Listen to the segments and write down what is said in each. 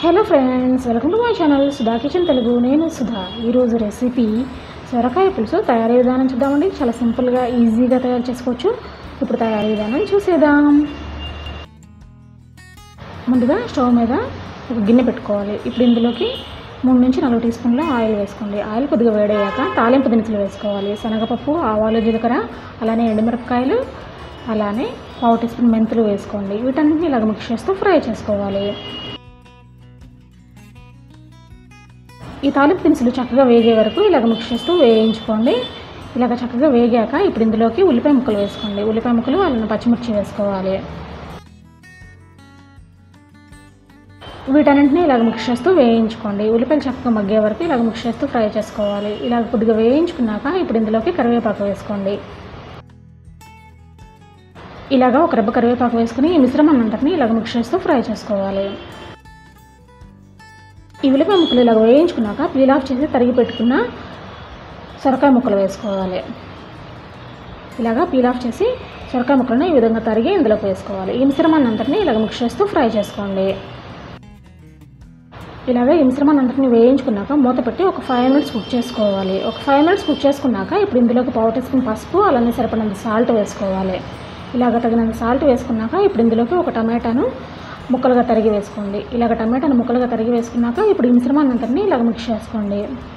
Hello friends, welcome to my channel Sudha kitchen Telugu. నేను సుధా. ఈరోజు recipe సొరకాయ పులుసు తయారీ విధానం చూద్దామండి. చాలా సింపుల్గా ఈజీగా తయారు చేసుకోవచ్చు. ఇప్పుడు తయారీ విధానం చూసేద్దాం. ముందుగా స్టవ్ మీద ఒక గిన్నె పెట్టుకోవాలి. ఇప్పుడు ఇందులోకి 3 నుంచి 4 టీ స్పూన్ల ఆయిల్ వేసుకోండి. ఆయిల్ కొద్దిగా వేడయ్యాక తాలింపు దినుసులు వేసుకోవాలి. శనగపప్పు, ఆవాలు, జీలకర్ర, అలానే ఎండుమిరపకాయలు, అలానే 1/2 టీ స్పూన్ మెంతులు వేసుకోండి. వీటన్నిటిని ఇలాగ మిక్స్ చేస్తూ ఫ్రై చేసుకోవాలి. ఈ తాలింపు దినుసులు చక్కగా వేగే వరకు ఇలాగ మిక్స్ చేస్తూ వేయించుకోండి. ఇలాగ చక్కగా వేగాక ఇప్పుడు ఇందులోకి ఉల్లిపాయ ముక్కలు వేసుకోండి. ఉల్లిపాయ ముక్కలు, అలానే పచ్చిమిర్చి వేసుకోవాలి. వీటన్నింటినీ ఇలాగ మిక్స్ చేస్తూ వేయించుకోండి. ఉల్లిపాయలు చక్కగా మగ్గే వరకు ఇలాగ మిక్స్ చేస్తూ ఫ్రై చేసుకోవాలి. ఇలాగ కొద్దిగా వేయించుకున్నాక ఇప్పుడు ఇందులోకి కరివేపాకు వేసుకోండి. ఇలాగ ఒక రెబ్బ కరివేపాకు వేసుకుని ఈ మిశ్రమం అంతటిని ఇలాగ మిక్స్ చేస్తూ ఫ్రై చేసుకోవాలి. ఈ ఉల్లిపాయ ముక్కలు ఇలాగ వేయించుకున్నాక పీల్ ఆఫ్ చేసి తరిగి పెట్టుకున్న సొరకాయ ముక్కలు వేసుకోవాలి. ఇలాగ పీల్ ఆఫ్ చేసి సొరకాయ ముక్కలను ఈ విధంగా తరిగి ఇందులోకి వేసుకోవాలి. ఈ మిశ్రమాన్ని అంతటిని ఇలాగ మిక్స్ చేస్తూ ఫ్రై చేసుకోండి. ఇలాగ ఈ మిశ్రమాన్ని అంతటిని వేయించుకున్నాక మూత పెట్టి ఒక 5 మినిట్స్ కుక్ చేసుకోవాలి. ఒక 5 మినిట్స్ కుక్ చేసుకున్నాక ఇప్పుడు ఇందులోకి 1/4 టీ స్పూన్ పసుపు, అలానే సరిపడినంత సాల్ట్ వేసుకోవాలి. ఇలాగ తగినంత సాల్ట్ వేసుకున్నాక ఇప్పుడు ఇందులోకి ఒక టమాటాను ముక్కలుగా తరిగి వేసుకోండి. ఇలాగ టమాటాను ముక్కలుగా తరిగి వేసుకున్నాక ఇప్పుడు ఈ మిశ్రమాన్ని అంతటిని ఇలాగ మిక్స్ చేసుకోండి.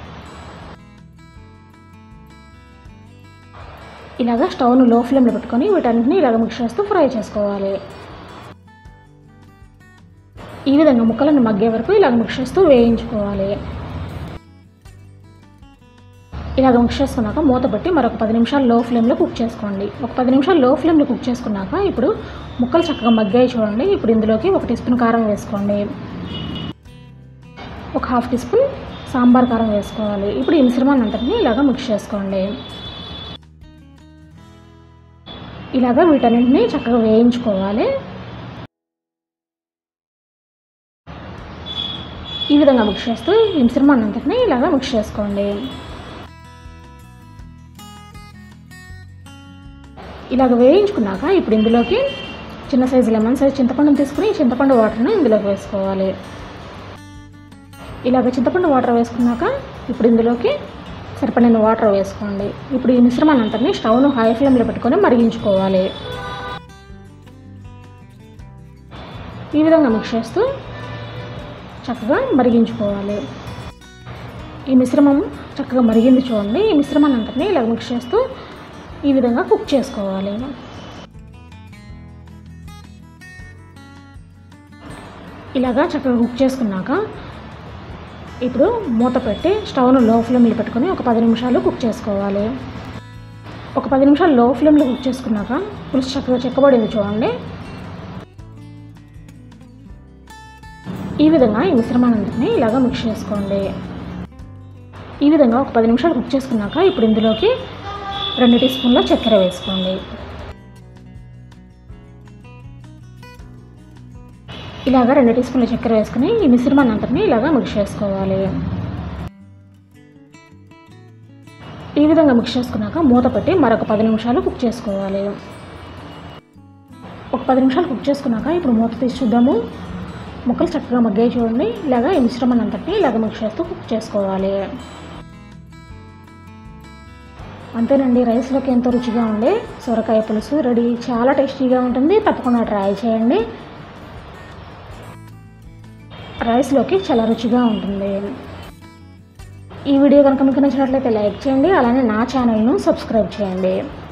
ఇలాగ స్టవ్ను లో ఫ్లేమ్లో పెట్టుకొని వీటన్నిటిని ఇలాగ మిక్స్ చేస్తూ ఫ్రై చేసుకోవాలి. ఈ విధంగా ముక్కలను మగ్గే వరకు ఇలాగ మిక్స్ చేస్తూ వేయించుకోవాలి. ఇలాగ మిక్స్ చేసుకున్నాక మూత పెట్టి మరొక 10 నిమిషాలు లో ఫ్లేమ్లో కుక్ చేసుకోండి. ఒక 10 నిమిషాలు లో ఫ్లేమ్లో కుక్ చేసుకున్నాక ఇప్పుడు ముక్కలు చక్కగా మగ్గాయి చూడండి. ఇప్పుడు ఇందులోకి 1 టీ స్పూన్ కారం వేసుకోండి. ఒక 1/2 టీ స్పూన్ సాంబార్ కారం వేసుకోవాలి. ఇప్పుడు ఈ మిశ్రమాన్ని అంతటిని ఇలాగ మిక్స్ చేసుకోండి. ఇలాగ వీటన్నింటినీ చక్కగా వేయించుకోవాలి. ఈ విధంగా మిక్స్ చేస్తూ ఈ మిశ్రమాన్ని అంతటిని ఇలాగ మిక్స్ చేసుకోండి. ఇలాగ వేయించుకున్నాక ఇప్పుడు ఇందులోకి చిన్న సైజు లెమన్ సైజ్ చింతపండును తీసుకుని చింతపండు వాటర్ను ఇందులోకి వేసుకోవాలి. ఇలాగ చింతపండు వాటర్ వేసుకున్నాక ఇప్పుడు ఇందులోకి సరిపడిన వాటర్ వేసుకోండి. ఇప్పుడు ఈ మిశ్రమాన్ని అంతటిని స్టవ్ను హై ఫ్లేమ్లో పెట్టుకొని మరిగించుకోవాలి. ఈ విధంగా మిక్స్ చేస్తూ చక్కగా మరిగించుకోవాలి. ఈ మిశ్రమం చక్కగా మరిగింది చూడండి. ఈ మిశ్రమాన్ని అంతటిని ఇలాగ మిక్స్ చేస్తూ ఈ విధంగా కుక్ చేసుకోవాలి. ఇలాగా చక్కగా కుక్ చేసుకున్నాక ఇప్పుడు మూత పెట్టి స్టవ్ను లో ఫ్లేమ్లో పెట్టుకొని ఒక 10 నిమిషాలు కుక్ చేసుకోవాలి. ఒక 10 నిమిషాలు లో ఫ్లేమ్లో కుక్ చేసుకున్నాక పులుసు చక్కగా చిక్కబడింది చూడండి. ఈ విధంగా ఈ మిశ్రమాన్నింటిని ఇలాగా మిక్స్ చేసుకోండి. ఈ విధంగా ఒక 10 నిమిషాలు కుక్ చేసుకున్నాక ఇప్పుడు ఇందులోకి 2 టీ స్పూన్ల చక్కెర వేసుకోండి. ఇలాగ 2 టీ స్పూన్ల చక్కెర వేసుకుని ఈ మిశ్రమాన్ని అంతటిని ఇలాగా మిక్స్ చేసుకోవాలి. ఈ విధంగా మిక్స్ చేసుకున్నాక మూత పెట్టి మరొక 10 నిమిషాలు కుక్ చేసుకోవాలి. ఒక 10 నిమిషాలు కుక్ చేసుకున్నాక ఇప్పుడు మూత తీసి చూద్దాము. ముక్కలు చక్కగా మగ్గాయి చూడండి. ఇలాగ ఈ మిశ్రమాన్ని అంతటిని ఇలాగ మిక్స్ చేస్తూ కుక్ చేసుకోవాలి. అంతేనండి, రైస్లోకి ఎంతో రుచిగా ఉండే సొరకాయ పులుసు రెడీ. చాలా టేస్టీగా ఉంటుంది. తప్పకుండా ట్రై చేయండి. రైస్లోకి చాలా రుచిగా ఉంటుంది. ఈ వీడియో కనుక మీకు నచ్చినట్లయితే లైక్ చేయండి. అలానే నా ఛానల్ను సబ్స్క్రైబ్ చేయండి.